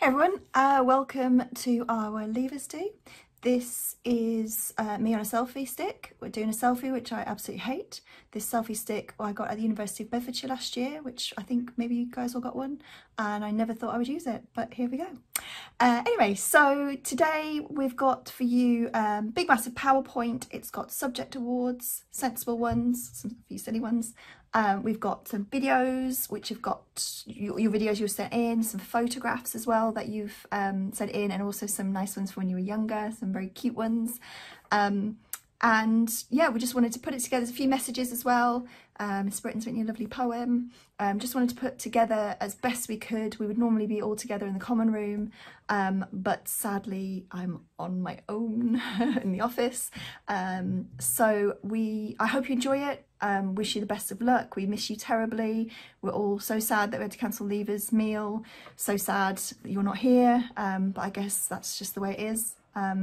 Hey everyone, welcome to our Leavers Do. This is me on a selfie stick. We're doing a selfie, which I absolutely hate. This selfie stick I got at the University of Bedfordshire last year, which I think maybe you guys all got one, and I never thought I would use it, but here we go. Anyway, so today we've got for you big massive PowerPoint. It's got subject awards, sensible ones, some few silly ones. We've got some videos, which have got your videos you sent in, some photographs as well that you've sent in, and also some nice ones from when you were younger, some very cute ones. And yeah, we just wanted to put it together. There's a few messages as well. Miss Britton's written you a lovely poem. Just wanted to put together as best we could. We would normally be all together in the common room, but sadly I'm on my own in the office. So I hope you enjoy it. Wish you the best of luck. We miss you terribly. We're all so sad that we had to cancel Leavers' meal. So sad that you're not here, but I guess that's just the way it is.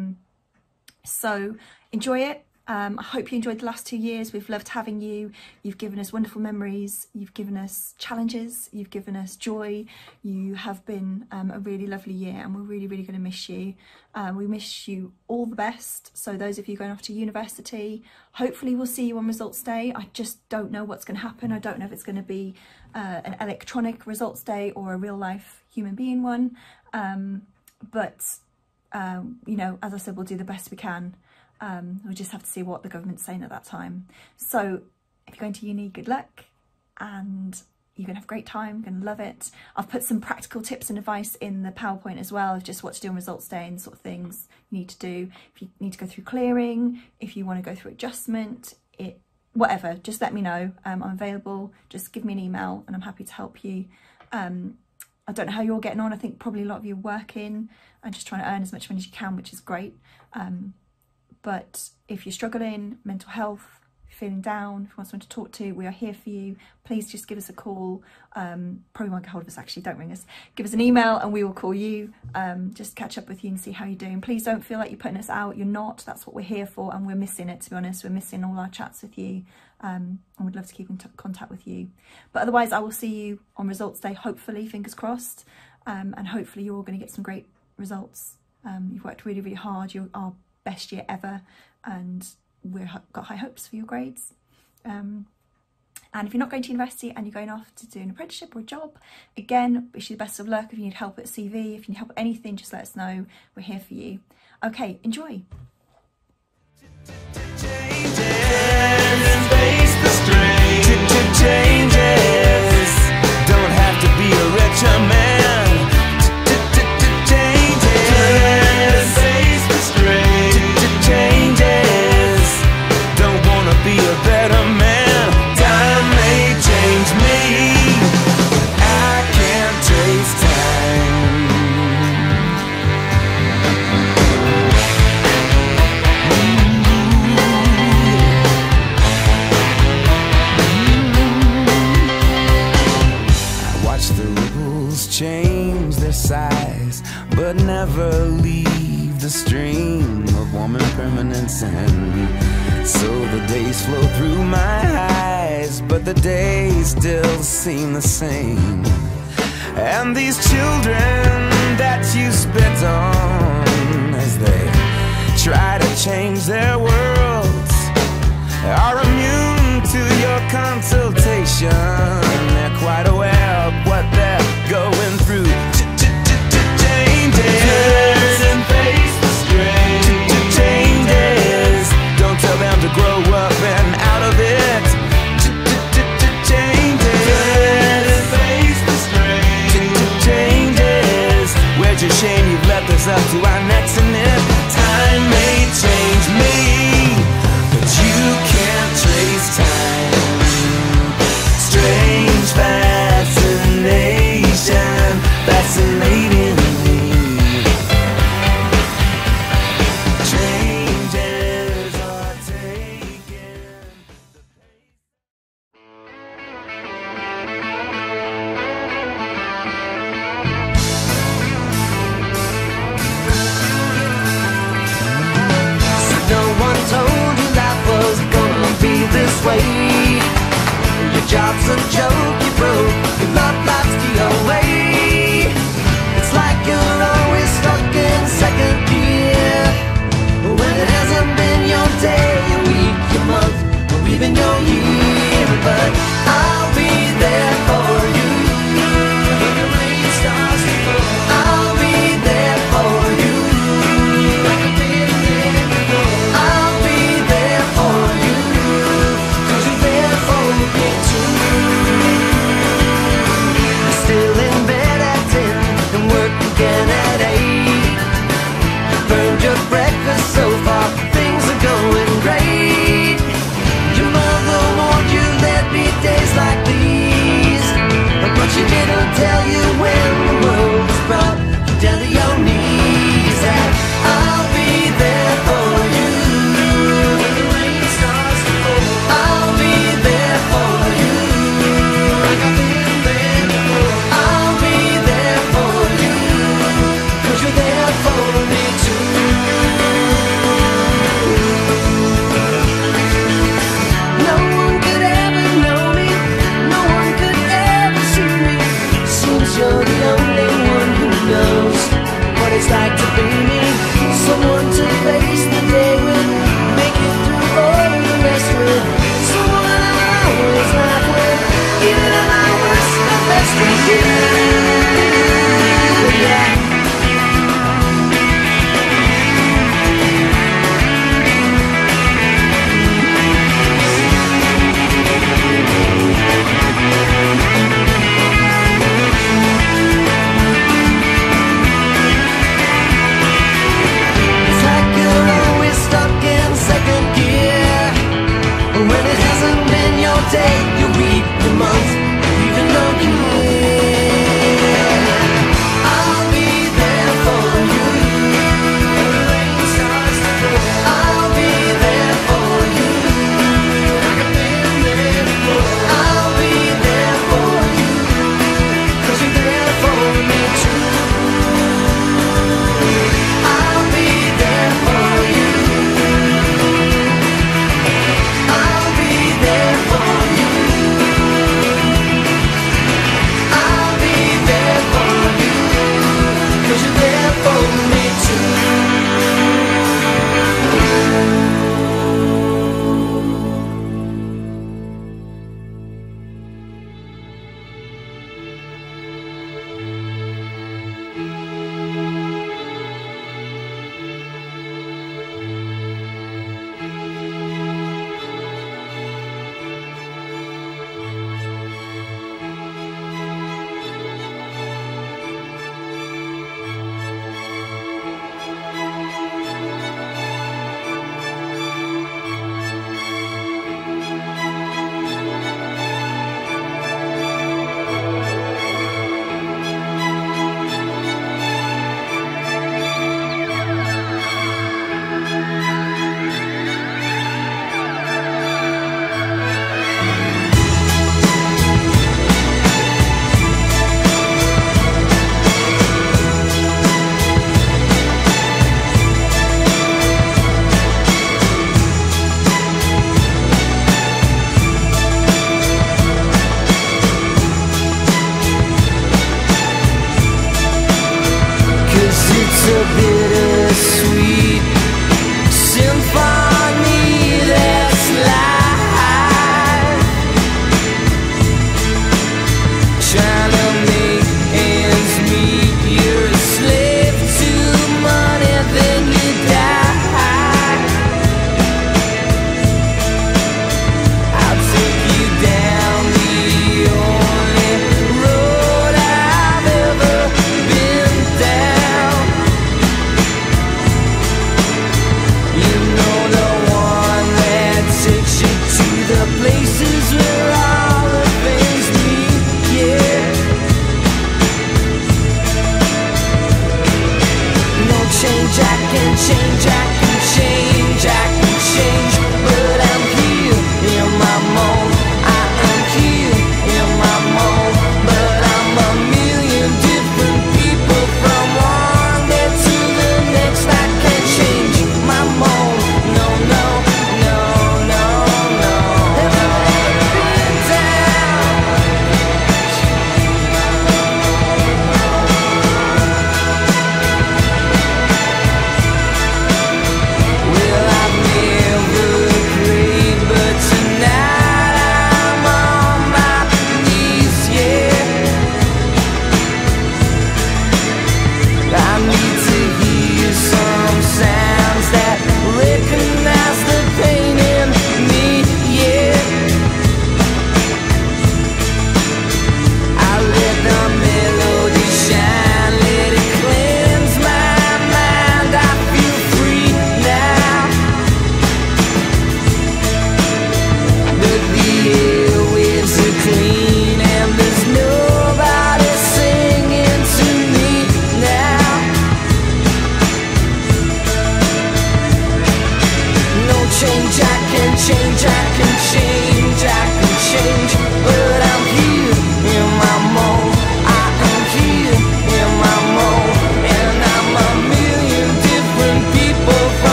So enjoy it. I hope you enjoyed the last 2 years. We've loved having you. You've given us wonderful memories. You've given us challenges. You've given us joy. You have been a really lovely year, and we're really, really going to miss you. We wish you all the best. So those of you going off to university, hopefully we'll see you on results day. I just don't know what's going to happen. I don't know if it's going to be an electronic results day or a real life human being one. But you know, as I said, we'll do the best we can. We'll just have to see what the government's saying at that time. So if you're going to uni, good luck, and you're gonna have a great time, you're gonna love it. I've put some practical tips and advice in the PowerPoint as well of just what to do on results day and sort of things you need to do. If you need to go through clearing, if you want to go through adjustment, whatever, just let me know. I'm available. Just give me an email and I'm happy to help you. I don't know how you're getting on. I think probably a lot of you are working and just trying to earn as much money as you can, which is great. But if you're struggling, mental health, feeling down, if you want someone to talk to, we are here for you. Please just give us a call. Probably won't get hold of us actually, don't ring us. Give us an email and we will call you. Just catch up with you and see how you're doing. Please don't feel like you're putting us out. You're not. That's what we're here for, and we're missing it, to be honest. We're missing all our chats with you, and we'd love to keep in contact with you. But otherwise, I will see you on results day, hopefully, fingers crossed. And hopefully you're all going to get some great results. You've worked really, really hard. You're our best year ever, and we've got high hopes for your grades. And if you're not going to university and you're going off to do an apprenticeship or a job, again, wish you the best of luck. If you need help at CV, if you need help at anything, just let us know. We're here for you. Okay, enjoy. Don't have to be a richer man. Change their size, but never leave the stream of warm impermanence. And so the days flow through my eyes, but the days still seem the same. And these children that you spit on as they try to change their worlds are immune to your consultation. They're quite aware of what they're going through. Changes and face the strain. Changes. Don't tell them to grow up and out of it. Changes and face the strain. Changes. Where's your shame? You've left us up to our necks in it. Time may change me, but you can't trace time. Strange fascination, fascinating me. Changes are taken. So no one told you life was gonna be this way. Your job's a joke, you broke, your love life's the away. It's like you're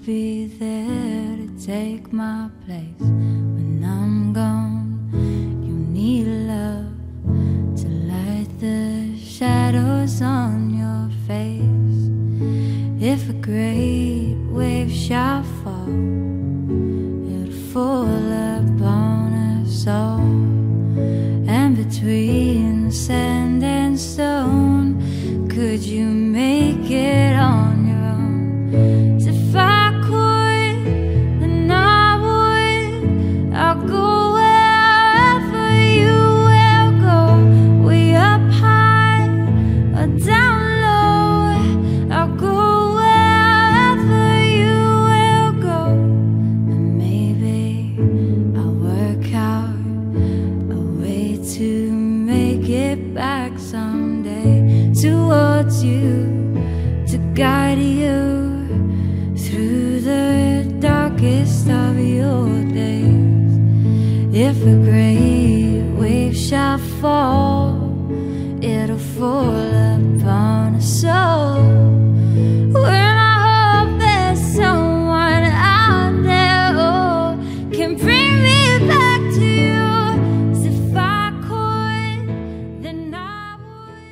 be there to take my place when I'm gone. You need love to light the shadows on your face. If a great wave shall fall, it'll fall upon us all. And between the sand and stone, could you make it on your own? 'Cause if I could, then I would. I'll go wherever you will go, way up high or down low. I'll go wherever you will go, and maybe I'll work out a way to make it back someday towards you, to guide you through the darkest of your days. If a great wave shall fall, it'll fall upon us all. When I hope there's someone out there who can bring me back to you. 'Cause if I could, then I would.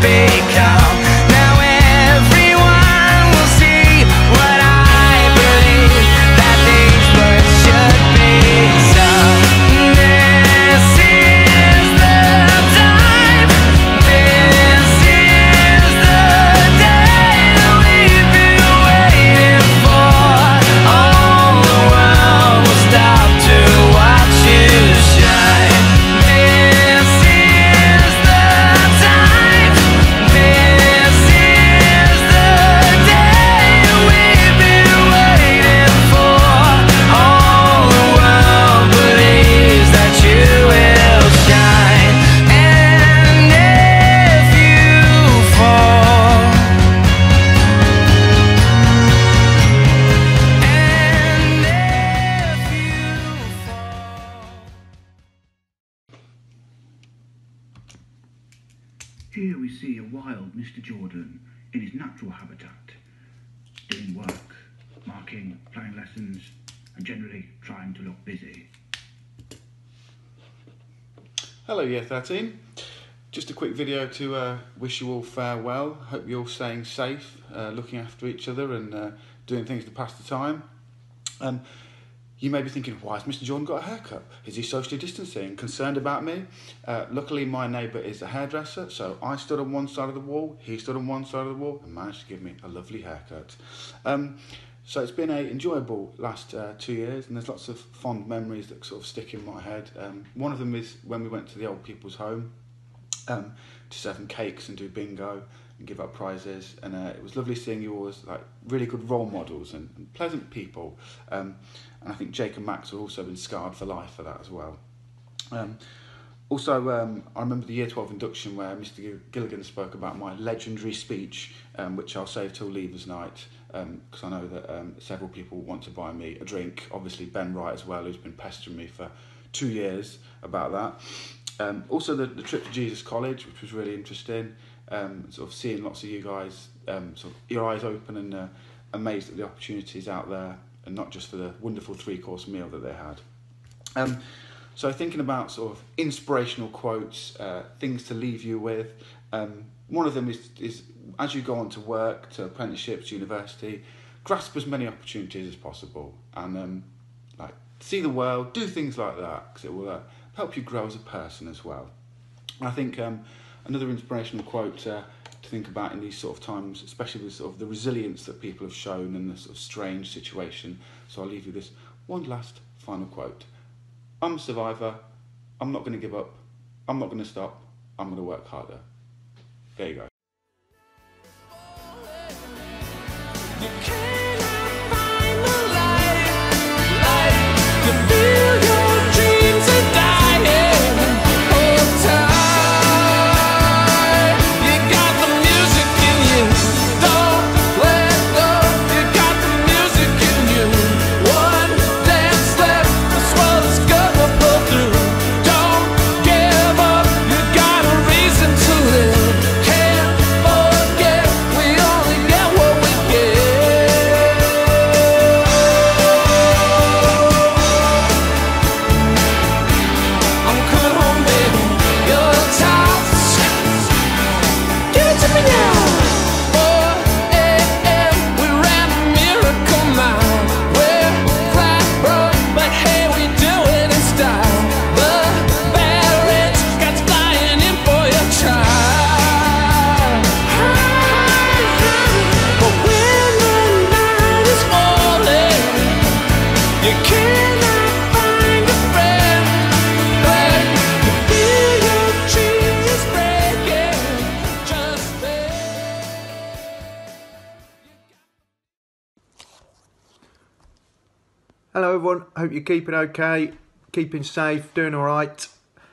become. Now everyone will see what I believe, that these words should be. So this is the time, this is the day that we've been waiting for. All the world will stop to watch you shine. This is the time, this is the day we've been waiting for. All the world believes that you will shine. And if you fall, and if you fall. Here we see a wild Mr. Jordan in his natural habitat, doing work, marking, planning lessons, and generally trying to look busy. Hello Year 13, just a quick video to wish you all farewell. Hope you're all staying safe, looking after each other and doing things to pass the time. You may be thinking, why has Mr. Jordan got a haircut? Is he socially distancing? Concerned about me? Luckily my neighbour is a hairdresser, so I stood on one side of the wall, he stood on one side of the wall and managed to give me a lovely haircut. So it's been an enjoyable last 2 years, and there's lots of fond memories that sort of stick in my head. One of them is when we went to the old people's home to serve them cakes and do bingo and give out prizes, and it was lovely seeing you all as like really good role models and pleasant people. And I think Jake and Max have also been scarred for life for that as well. Also, I remember the Year 12 induction where Mr. Gilligan spoke about my legendary speech, which I'll save till leavers night, because I know that several people want to buy me a drink. Obviously Ben Wright as well, who's been pestering me for 2 years about that. Also the trip to Jesus College, which was really interesting, sort of seeing lots of you guys, sort of your eyes open and amazed at the opportunities out there, and not just for the wonderful 3-course meal that they had. So thinking about sort of inspirational quotes, things to leave you with, one of them is as you go on to work, to apprenticeships, university, grasp as many opportunities as possible and like see the world, do things like that, because it will help you grow as a person as well. And I think another inspirational quote to think about in these sort of times, especially with sort of the resilience that people have shown in this sort of strange situation. So I'll leave you this one last final quote. I'm a survivor, I'm not going to give up, I'm not going to stop, I'm going to work harder. There you go. You cannot find the light to feel your dreams are dying. Hold tight, you got the music in you. Don't let go, you got the music in you. One dance left, this world is gonna pull through. Don't give up, you got a reason to live. Can't forget, we only get what we give. I'm coming home, baby. Your toss. Give it to me now. 4 a.m. We ran a miracle mile. We're flat broke, but hey, we do it in style. The parents got flying in for your child. But when the night is falling, you cannot find a friend. But you feel your dreams breaking just there. Hello everyone, hope you're keeping okay, keeping safe, doing alright.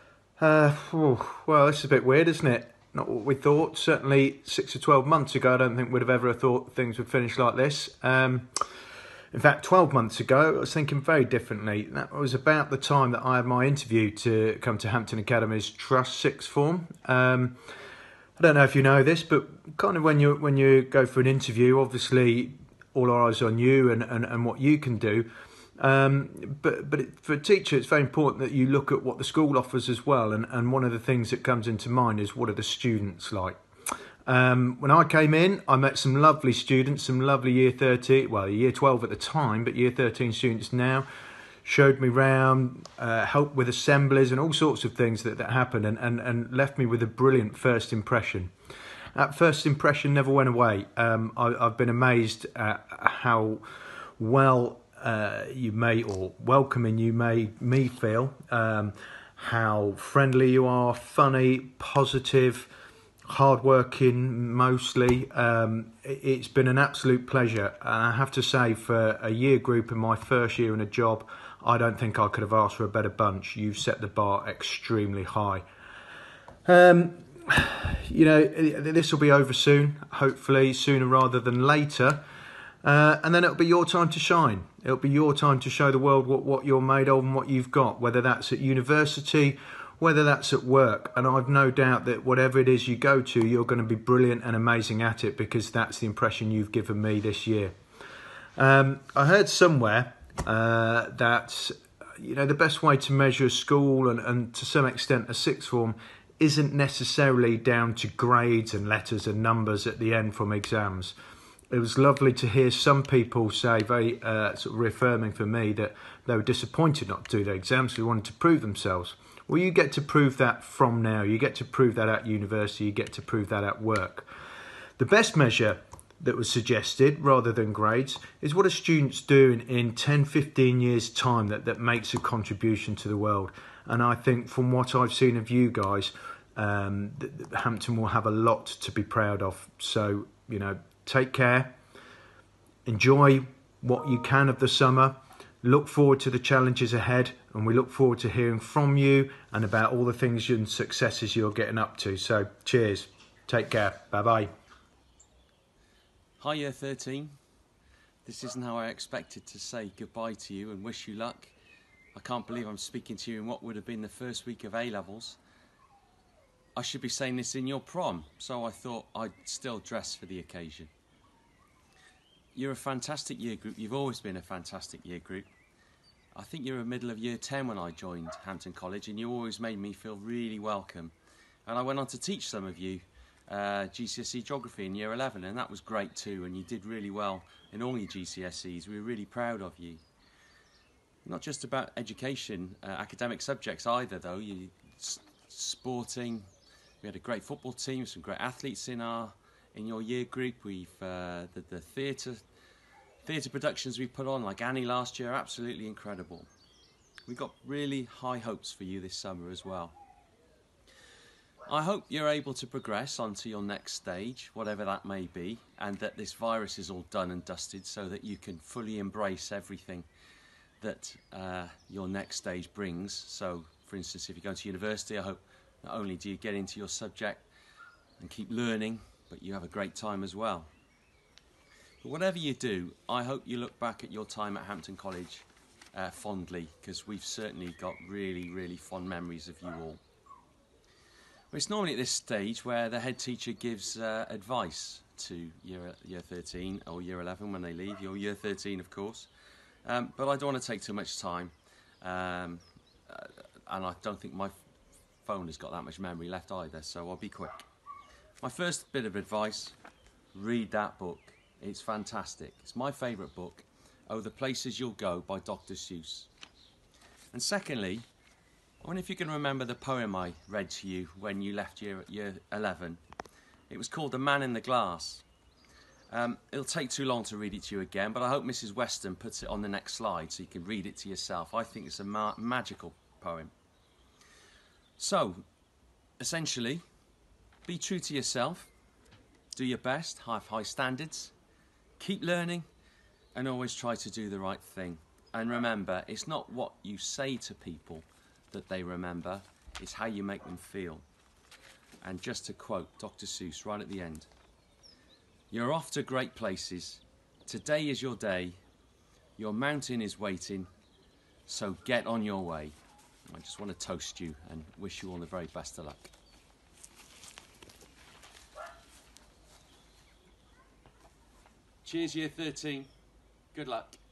Well, this is a bit weird, isn't it? Not what we thought. Certainly 6 or 12 months ago, I don't think we'd have ever thought things would finish like this. In fact, 12 months ago, I was thinking very differently. That was about the time that I had my interview to come to Hampton Academy's Trust Sixth Form. I don't know if you know this, but kind of when you go for an interview, obviously all our eyes on you and what you can do. But for a teacher, it's very important that you look at what the school offers as well. And one of the things that comes into mind is, what are the students like? When I came in, I met some lovely students, some lovely year 13, well, year 12 at the time, but year 13 students now. Showed me round, helped with assemblies and all sorts of things that happened, and left me with a brilliant first impression. That first impression never went away. I've been amazed at how well you made, or welcoming you made me feel, how friendly you are, funny, positive, hardworking mostly. It's been an absolute pleasure. I have to say, for a year group in my first year in a job, I don't think I could have asked for a better bunch. You've set the bar extremely high. You know, this will be over soon, hopefully sooner rather than later. And then it'll be your time to shine. It'll be your time to show the world what you're made of and what you've got, whether that's at university, whether that's at work. And I've no doubt that whatever it is you go to, you're going to be brilliant and amazing at it, because that's the impression you've given me this year. I heard somewhere that, you know, the best way to measure a school and to some extent a sixth form isn't necessarily down to grades and letters and numbers at the end from exams. It was lovely to hear some people say, very sort of reaffirming for me, that they were disappointed not to do their exams, so they wanted to prove themselves. Well, you get to prove that from now. You get to prove that at university. You get to prove that at work. The best measure that was suggested, rather than grades, is what a student's doing in 10, 15 years' time that makes a contribution to the world. And I think from what I've seen of you guys, Hampton will have a lot to be proud of. So, you know, take care. Enjoy what you can of the summer. Look forward to the challenges ahead, and we look forward to hearing from you and about all the things and successes you're getting up to. So, cheers. Take care. Bye-bye. Hi Year 13. This isn't how I expected to say goodbye to you and wish you luck. I can't believe I'm speaking to you in what would have been the first week of A-levels. I should be saying this in your prom, so I thought I'd still dress for the occasion. You're a fantastic year group. You've always been a fantastic year group. I think you were middle of year 10 when I joined Hampton College, and you always made me feel really welcome. And I went on to teach some of you GCSE geography in year 11, and that was great too, and you did really well in all your GCSEs. We were really proud of you. Not just about education, academic subjects either though. Sporting, we had a great football team, some great athletes in your year group. We've the theatre productions we put on, like Annie last year, absolutely incredible. We've got really high hopes for you this summer as well. I hope you're able to progress onto your next stage, whatever that may be, and that this virus is all done and dusted so that you can fully embrace everything that your next stage brings. So, for instance, if you're going to university, I hope not only do you get into your subject and keep learning, but you have a great time as well. But whatever you do, I hope you look back at your time at Hampton College fondly, because we've certainly got really, really fond memories of you all. Well, it's normally at this stage where the head teacher gives advice to year 13 or year 11 when they leave. You're year 13, of course. But I don't want to take too much time. And I don't think my phone has got that much memory left either, so I'll be quick. My first bit of advice, read that book. It's fantastic. It's my favourite book, Oh, the Places You'll Go by Dr. Seuss. And secondly, I wonder if you can remember the poem I read to you when you left year 11. It was called The Man in the Glass. It'll take too long to read it to you again, but I hope Mrs. Weston puts it on the next slide so you can read it to yourself. I think it's a magical poem. So, essentially, be true to yourself, do your best, have high standards, keep learning, and always try to do the right thing. And remember, it's not what you say to people that they remember, it's how you make them feel. And just to quote Dr. Seuss right at the end, "You're off to great places. Today is your day. Your mountain is waiting. So get on your way." I just want to toast you and wish you all the very best of luck. Cheers, year 13. Good luck.